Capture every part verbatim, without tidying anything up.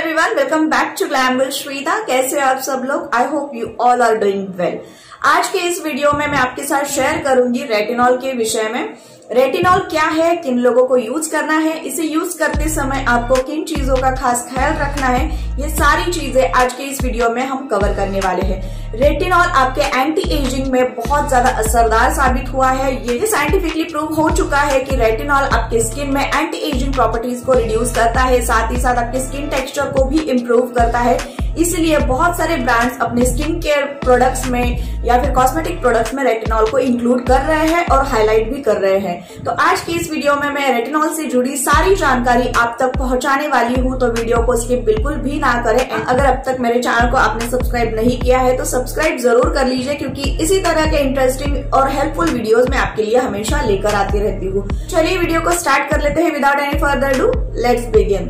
Everyone, welcome back to Glam with Shweta. कैसे हो आप सब लोग? I hope you all are doing well. आज के इस वीडियो में मैं आपके साथ शेयर करूंगी रेटिनॉल के विषय में। रेटिनॉल क्या है, किन लोगों को यूज करना है, इसे यूज करते समय आपको किन चीजों का खास ख्याल रखना है, ये सारी चीजें आज के इस वीडियो में हम कवर करने वाले हैं। रेटिनॉल आपके एंटी एजिंग में बहुत ज्यादा असरदार साबित हुआ है। ये साइंटिफिकली प्रूव हो चुका है कि रेटिनॉल आपके स्किन में एंटी एजिंग प्रॉपर्टीज को रिड्यूस करता है, साथ ही साथ आपके स्किन टेक्सचर को भी इम्प्रूव करता है। इसलिए बहुत सारे ब्रांड्स अपने स्किन केयर प्रोडक्ट्स में या फिर कॉस्मेटिक प्रोडक्ट्स में रेटिनॉल को इंक्लूड कर रहे हैं और हाईलाइट भी कर रहे हैं। तो आज की इस वीडियो में मैं रेटिनॉल से जुड़ी सारी जानकारी आप तक पहुंचाने वाली हूं, तो वीडियो को स्किप बिल्कुल भी ना करें। अगर अब तक मेरे चैनल को आपने सब्सक्राइब नहीं किया है तो सब्सक्राइब जरूर कर लीजिए, क्योंकि इसी तरह के इंटरेस्टिंग और हेल्पफुल वीडियोस मैं आपके लिए हमेशा लेकर आती रहती हूँ। चलिए वीडियो को स्टार्ट कर लेते हैं without any further do. Let's begin.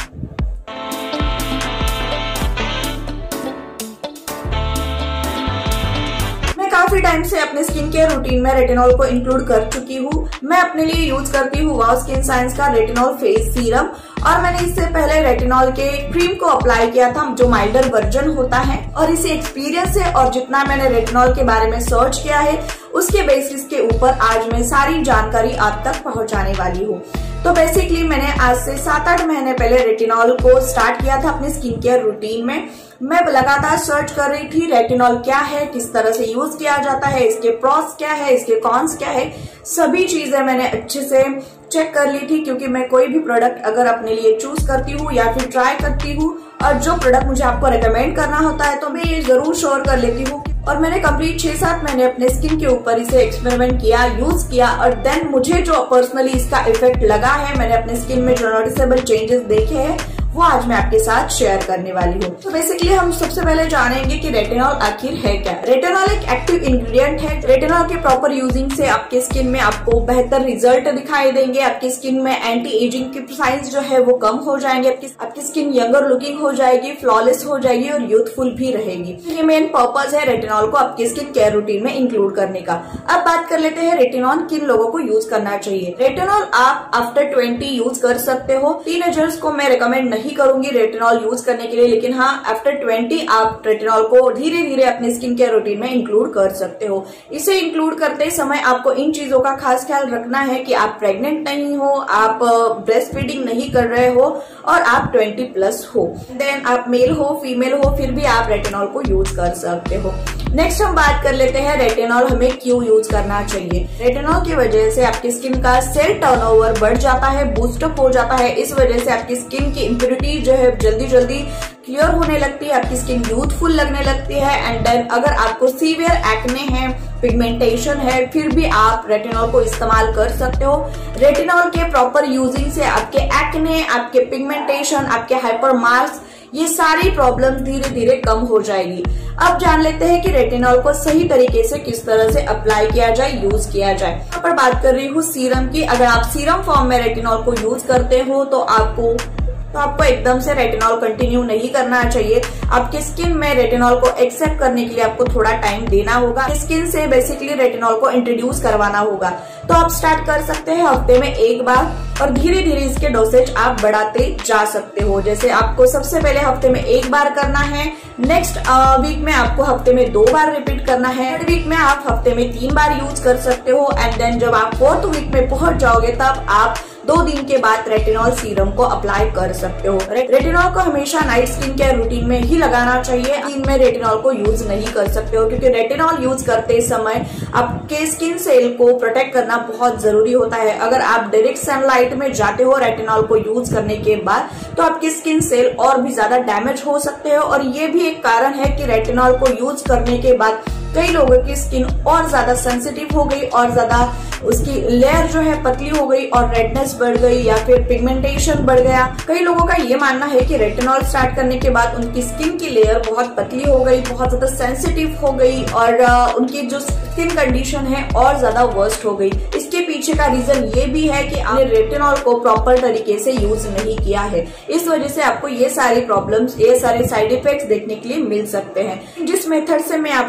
काफी टाइम से अपने स्किन केयर रूटीन में रेटिनॉल को इंक्लूड कर चुकी हूँ। मैं अपने लिए यूज करती हूँ वाव स्किन साइंस का रेटिनॉल फेस सीरम, और मैंने इससे पहले रेटिनॉल के क्रीम को अप्लाई किया था जो माइल्डर वर्जन होता है। और इसी एक्सपीरियंस से और जितना मैंने रेटिनॉल के बारे में सर्च किया है उसके बेसिस के ऊपर आज मैं सारी जानकारी आप तक पहुंचाने वाली हूँ। तो बेसिकली मैंने आज से सात आठ महीने पहले रेटिनॉल को स्टार्ट किया था अपने स्किन केयर रूटीन में। मैं लगातार सर्च कर रही थी रेटिनॉल क्या है, किस तरह से यूज किया जाता है, इसके प्रॉस क्या है, इसके कॉन्स क्या है, सभी चीजें मैंने अच्छे से चेक कर ली थी। क्योंकि मैं कोई भी प्रोडक्ट अगर अपने लिए चूज करती हूँ या फिर ट्राई करती हूँ और जो प्रोडक्ट मुझे आपको रेकमेंड करना होता है तो मैं ये जरूर श्योर कर लेती हूँ। और मैंने कंप्लीट छह सात महीने अपने स्किन के ऊपर इसे एक्सपेरिमेंट किया, यूज किया, और देन मुझे जो पर्सनली इसका इफेक्ट लगा है, मैंने अपने स्किन में जो नोटिसेबल चेंजेस देखे हैं वो आज मैं आपके साथ शेयर करने वाली हूँ। तो बेसिकली हम सबसे पहले जानेंगे कि रेटिनॉल आखिर है क्या। रेटिनॉल एक एक्टिव इंग्रेडिएंट है। रेटिनॉल के प्रॉपर यूजिंग से आपके स्किन में आपको बेहतर रिजल्ट दिखाई देंगे। आपकी स्किन में एंटी एजिंग की साइंस जो है वो कम हो जाएंगे। आपकी आपकी स्किन यंगर लुकिंग हो जाएगी, फ्लॉलेस हो जाएगी और यूथफुल भी रहेगी। ये मेन पर्पज है रेटिनॉल को आपके स्किन केयर रूटीन में इंक्लूड करने का। अब बात कर लेते हैं रेटिनॉल किन लोगों को यूज करना चाहिए। रेटिनॉल आप आफ्टर ट्वेंटी यूज कर सकते हो। टीनेजर्स को मैं रिकमेंड नहीं करूंगी रेटिनॉल यूज करने के लिए, लेकिन हाँ आफ्टर ट्वेंटी आप रेटिनॉल को धीरे धीरे अपने स्किन केयर रूटीन में इंक्लूड कर सकते हो। इसे इंक्लूड करते समय आपको इन चीजों का खास ख्याल रखना है कि आप प्रेग्नेंट नहीं हो, आप ब्रेस्ट फीडिंग नहीं कर रहे हो और आप ट्वेंटी प्लस हो। देन आप मेल हो फीमेल हो, फिर भी आप रेटिनॉल को यूज कर सकते हो। नेक्स्ट हम बात कर लेते हैं रेटिनॉल हमें क्यों यूज करना चाहिए। रेटिनॉल की वजह से आपकी स्किन का सेल टर्नओवर बढ़ जाता है, बूस्टअप हो जाता है। इस वजह से आपकी स्किन की इम्प्योरिटी जो है जल्दी जल्दी क्लियर होने लगती है, आपकी स्किन यूथफुल लगने लगती है। एंड देन अगर आपको सीवियर एक्ने है, पिगमेंटेशन है, फिर भी आप रेटिनॉल को इस्तेमाल कर सकते हो। रेटिनॉल के प्रॉपर यूजिंग से आपके एक्ने, आपके पिगमेंटेशन, आपके हाइपर मार्क्स, ये सारी प्रॉब्लम धीरे धीरे कम हो जाएगी। अब जान लेते हैं कि रेटिनॉल को सही तरीके से किस तरह से अप्लाई किया जाए, यूज किया जाए। यहाँ पर बात कर रही हूँ सीरम की। अगर आप सीरम फॉर्म में रेटिनॉल को यूज करते हो तो आपको तो आपको एकदम से रेटिनॉल कंटिन्यू नहीं करना चाहिए। आपके स्किन में रेटिनॉल को एक्सेप्ट करने के लिए आपको थोड़ा टाइम देना होगा। स्किन से बेसिकली रेटिनॉल को इंट्रोड्यूस करवाना होगा। तो आप स्टार्ट कर सकते हैं हफ्ते में एक बार और धीरे धीरे इसके डोसेज आप बढ़ाते जा सकते हो। जैसे आपको सबसे पहले हफ्ते में एक बार करना है, नेक्स्ट वीक में आपको हफ्ते में दो बार रिपीट करना है, थर्ड वीक में आप हफ्ते में तीन बार यूज कर सकते हो। एंड देन जब आप फोर्थ वीक में पहुंच जाओगे तब आप दो दिन के बाद रेटिनॉल सीरम को अप्लाई कर सकते हो। रेटिनॉल को हमेशा नाइट स्किन केयर रूटीन में ही लगाना चाहिए। दिन में रेटिनॉल को यूज नहीं कर सकते हो, क्योंकि रेटिनॉल यूज करते समय आपके स्किन सेल को प्रोटेक्ट करना बहुत जरूरी होता है। अगर आप डायरेक्ट सनलाइट में जाते हो रेटिनॉल को यूज करने के बाद तो आपकी स्किन सेल और भी ज्यादा डैमेज हो सकते हो। और ये भी एक कारण है कि रेटिनॉल को यूज करने के बाद कई लोगों की स्किन और ज्यादा सेंसिटिव हो गई और ज्यादा उसकी लेयर जो है पतली हो गई और रेडनेस बढ़ गई या फिर पिगमेंटेशन बढ़ गया। कई लोगों का ये मानना है कि रेटिनॉल स्टार्ट करने के बाद उनकी स्किन की लेयर बहुत पतली हो गई, बहुत ज्यादा सेंसिटिव हो गई और उनकी जो स्किन कंडीशन है और ज्यादा वर्स्ट हो गई। इसके पीछे का रीजन ये भी है कि आपने रेटिनॉल को प्रॉपर तरीके से यूज नहीं किया है। इस वजह से आपको ये सारी प्रॉब्लम्स, ये सारे साइड इफेक्ट्स देखने के लिए मिल सकते हैं। जिस मेथड से मैं आपको बता रही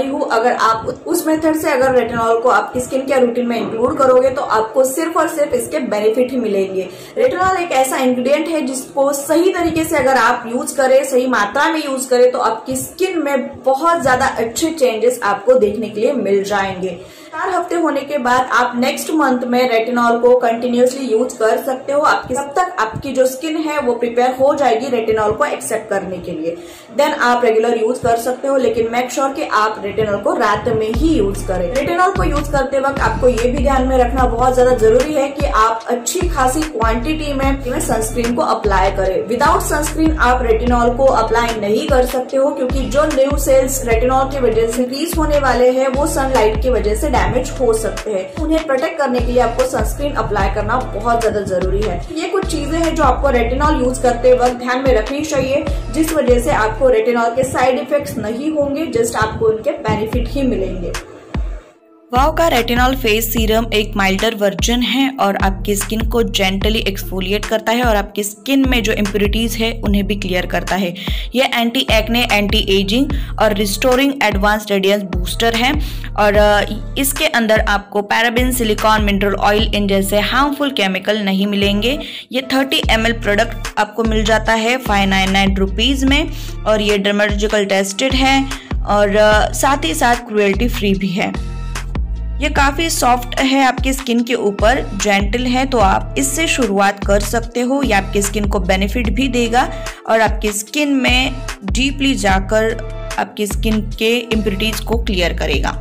रही हूँ, अगर आप उस मेथड से अगर रेटिनॉल को आपकी स्किन केयर रूटीन में इंक्लूड करोगे तो आपको सिर्फ और सिर्फ इसके बेनिफिट ही मिलेंगे। रेटिनॉल एक ऐसा इंग्रेडिएंट है जिसको सही तरीके से अगर आप यूज करें, सही मात्रा में यूज करें तो आपकी स्किन में बहुत ज्यादा अच्छे चेंजेस आपको देखने के लिए मिल जाएंगे। चार हफ्ते होने के बाद आप नेक्स्ट मंथ में रेटिनॉल को कंटिन्यूसली यूज कर सकते हो। आपकी तब तक आपकी जो स्किन है वो प्रिपेयर हो जाएगी रेटिनॉल को एक्सेप्ट करने के लिए, देन आप रेगुलर यूज कर सकते हो। लेकिन मेक श्योर कि आप रेटिनॉल को रात में ही यूज करें। रेटिनॉल को यूज करते वक्त आपको ये भी ध्यान में रखना बहुत ज्यादा जरूरी है कि आप अच्छी खासी क्वांटिटी में सनस्क्रीन को अप्लाई करें। विदाउट सनस्क्रीन आप रेटिनॉल को अप्लाई नहीं कर सकते हो, क्योंकि जो न्यू सेल्स रेटिनॉल की वजह से इंक्रीज होने वाले हैं वो सनलाइट की वजह से डैमेज हो सकते हैं। उन्हें प्रोटेक्ट करने के लिए आपको सनस्क्रीन अप्लाई करना बहुत ज्यादा जरूरी है। ये कुछ चीजें हैं जो आपको रेटिनॉल यूज करते वक्त ध्यान में रखनी चाहिए, जिस वजह से आपको रेटिनॉल के साइड इफेक्ट्स नहीं होंगे, जस्ट आपको उनके बेनिफिट ही मिलेंगे। वाव का रेटिनॉल फेस सीरम एक माइल्डर वर्जन है और आपकी स्किन को जेंटली एक्सफोलिएट करता है और आपकी स्किन में जो इम्प्योरिटीज है उन्हें भी क्लियर करता है। यह एंटी एक्ने, एंटी एजिंग और रिस्टोरिंग एडवांस रेडियंस बूस्टर है और इसके अंदर आपको पैराबेन, सिलिकॉन, मिनरल ऑयल इन जैसे हार्मफुल केमिकल नहीं मिलेंगे। ये थर्टी एम एल प्रोडक्ट आपको मिल जाता है फाइव नाइन नाइन रुपीज़ में और ये डर्मेटोलॉजिकल टेस्टेड है और साथ ही साथ क्रुएल्टी फ्री भी है। ये काफ़ी सॉफ्ट है आपकी स्किन के ऊपर, जेंटल है, तो आप इससे शुरुआत कर सकते हो। ये आपकी स्किन को बेनिफिट भी देगा और आपकी स्किन में डीपली जाकर आपकी स्किन के इम्प्योरिटीज को क्लियर करेगा।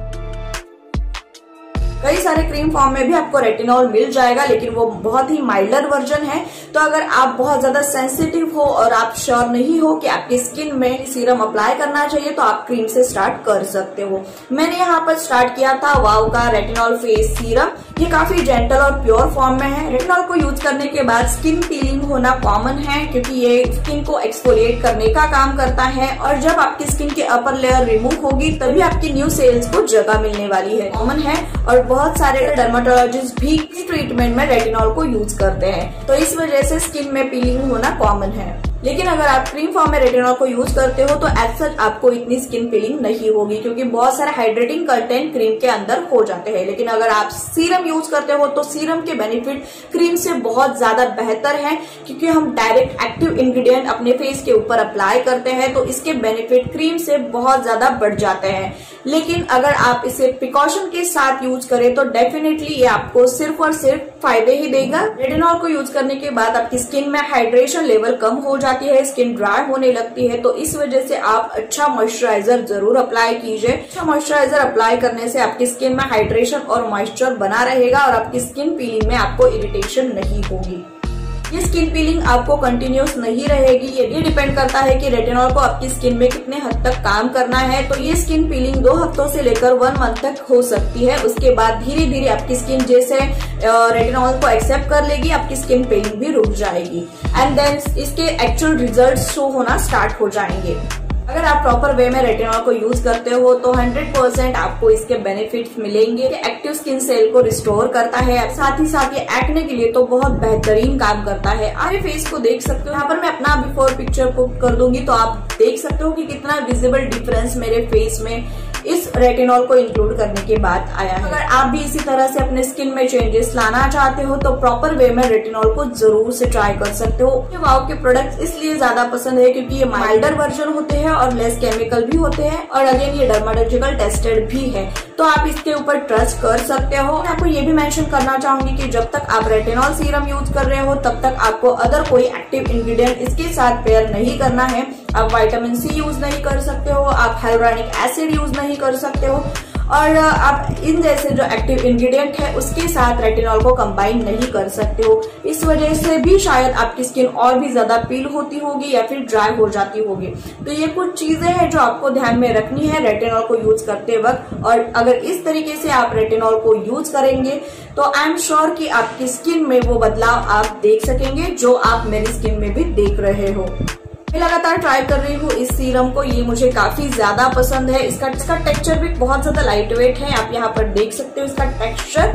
कई सारे क्रीम फॉर्म में भी आपको रेटिनॉल मिल जाएगा, लेकिन वो बहुत ही माइल्डर वर्जन है। तो अगर आप बहुत ज्यादा सेंसिटिव हो और आप श्योर नहीं हो कि आपकी स्किन में सीरम अप्लाई करना चाहिए तो आप क्रीम से स्टार्ट कर सकते हो। मैंने यहाँ पर स्टार्ट किया था वाव का रेटिनॉल फेस सीरम। ये काफी जेंटल और प्योर फॉर्म में है। रेटिनॉल को यूज करने के बाद स्किन पीलिंग होना कॉमन है, क्योंकि ये स्किन को एक्सफोलिएट करने का काम करता है और जब आपकी स्किन की अपर लेयर रिमूव होगी तभी आपकी न्यू सेल्स को जगह मिलने वाली है। कॉमन है और बहुत सारे डर्मेटोलॉजिस्ट भी इस ट्रीटमेंट में रेटिनॉल को यूज करते हैं, तो इस वजह से स्किन में पीलिंग होना कॉमन है। लेकिन अगर आप क्रीम फॉर्म में रेटिनॉल को यूज करते हो तो एज सच आपको इतनी स्किन पीलिंग नहीं होगी, क्योंकि बहुत सारे हाइड्रेटिंग कंटेंट क्रीम के अंदर हो जाते हैं। लेकिन अगर आप सीरम यूज करते हो तो सीरम के बेनिफिट क्रीम से बहुत ज्यादा बेहतर है, क्योंकि हम डायरेक्ट एक्टिव इंग्रेडिएंट अपने फेस के ऊपर अप्लाई करते हैं तो इसके बेनिफिट क्रीम से बहुत ज्यादा बढ़ जाते हैं। लेकिन अगर आप इसे प्रिकॉशन के साथ यूज करें तो डेफिनेटली ये आपको सिर्फ और सिर्फ फायदे ही देगा। रेटिनॉल को यूज करने के बाद आपकी स्किन में हाइड्रेशन लेवल कम हो जाती है, स्किन ड्राई होने लगती है, तो इस वजह से आप अच्छा मॉइस्चराइजर जरूर अप्लाई कीजिए। अच्छा मॉइस्चराइजर अप्लाई करने से आपकी स्किन में हाइड्रेशन और मॉइस्चर बना रहेगा और आपकी स्किन पीलिंग में आपको इरिटेशन नहीं होगी। ये स्किन पीलिंग आपको कंटिन्यूस नहीं रहेगी। ये डिपेंड करता है कि रेटिनॉल को आपकी स्किन में कितने हद तक काम करना है। तो ये स्किन पीलिंग दो हफ्तों से लेकर वन मंथ तक हो सकती है। उसके बाद धीरे धीरे आपकी स्किन जैसे रेटिनॉल को एक्सेप्ट कर लेगी, आपकी स्किन पीलिंग भी रुक जाएगी एंड देन इसके एक्चुअल रिजल्ट्स शो होना स्टार्ट हो जाएंगे। अगर आप प्रॉपर वे में रेटिनॉल को यूज करते हो तो हंड्रेड परसेंट आपको इसके बेनिफिट्स मिलेंगे। एक्टिव स्किन सेल को रिस्टोर करता है, साथ ही साथ ये एक्ने के लिए तो बहुत बेहतरीन काम करता है। आप फेस को देख सकते हो, यहाँ पर मैं अपना बिफोर पिक्चर पुट कर दूंगी तो आप देख सकते हो कि कितना विजिबल डिफरेंस मेरे फेस में इस रेटिनॉल को इंक्लूड करने के बाद आया है। अगर आप भी इसी तरह से अपने स्किन में चेंजेस लाना चाहते हो तो प्रॉपर वे में रेटिनॉल को जरूर से ट्राई कर सकते हो। वाव के प्रोडक्ट्स इसलिए ज्यादा पसंद है क्योंकि ये माइल्डर वर्जन होते हैं और लेस केमिकल भी होते हैं और अगेन ये डर्मेटोलॉजिकल टेस्टेड भी है, तो आप इसके ऊपर ट्रस्ट कर सकते हो। मैं आपको ये भी मेंशन करना चाहूंगी कि जब तक आप रेटिनॉल सीरम यूज कर रहे हो तब तक आपको अदर कोई एक्टिव इंग्रेडिएंट इसके साथ पेयर नहीं करना है। आप विटामिन सी यूज नहीं कर सकते हो, आप हाइलुरोनिक एसिड यूज नहीं कर सकते हो और आप इन जैसे जो एक्टिव इंग्रेडिएंट है उसके साथ रेटिनॉल को कंबाइन नहीं कर सकते हो। इस वजह से भी शायद आपकी स्किन और भी ज्यादा पील होती होगी या फिर ड्राई हो जाती होगी। तो ये कुछ चीजें हैं जो आपको ध्यान में रखनी है रेटिनॉल को यूज करते वक्त, और अगर इस तरीके से आप रेटिनॉल को यूज करेंगे तो आई एम श्योर कि आपकी स्किन में वो बदलाव आप देख सकेंगे जो आप मेरी स्किन में भी देख रहे हो। मैं लगातार ट्राई कर रही हूँ इस सीरम को, ये मुझे काफी ज्यादा पसंद है। इसका इसका टेक्सचर भी बहुत ज्यादा लाइट वेट है, आप यहाँ पर देख सकते हो इसका टेक्सचर।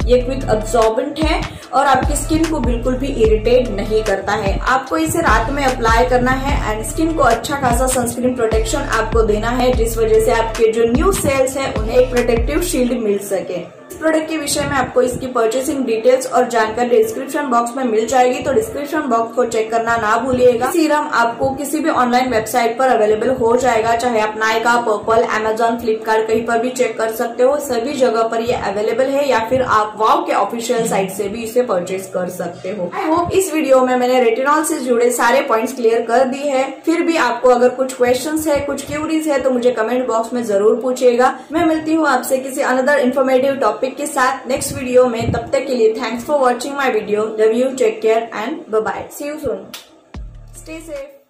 ये क्विक अब्सॉर्बेंट है और आपकी स्किन को बिल्कुल भी इरिटेट नहीं करता है। आपको इसे रात में अप्लाई करना है एंड स्किन को अच्छा खासा सनस्क्रीन प्रोटेक्शन आपको देना है, जिस वजह से आपके जो न्यू सेल्स है उन्हें एक प्रोटेक्टिव शील्ड मिल सके। इस प्रोडक्ट के विषय में आपको इसकी परचेसिंग डिटेल्स और जानकारी डिस्क्रिप्शन बॉक्स में मिल जाएगी, तो डिस्क्रिप्शन बॉक्स को चेक करना ना भूलिएगा। सीरम आपको किसी भी ऑनलाइन वेबसाइट पर अवेलेबल हो जाएगा, चाहे आप नायका, पर्पल, अमेजॉन, फ्लिपकार्ट कहीं पर भी चेक कर सकते हो, सभी जगह पर ये अवेलेबल है, या फिर आप वाव के ऑफिशियल साइट से भी इसे परचेज कर सकते हो। आई होप इस वीडियो में मैंने रेटिनॉल से जुड़े सारे पॉइंट्स क्लियर कर दिए हैं। फिर भी आपको अगर कुछ क्वेश्चंस है, कुछ क्यूरीज है, तो मुझे कमेंट बॉक्स में जरूर पूछिएगा। मैं मिलती हूँ आपसे किसी अनदर इन्फॉर्मेटिव टॉपिक के साथ नेक्स्ट वीडियो में। तब तक के लिए thanks for watching my video. Love you, take care and bye bye. See you soon. Stay safe.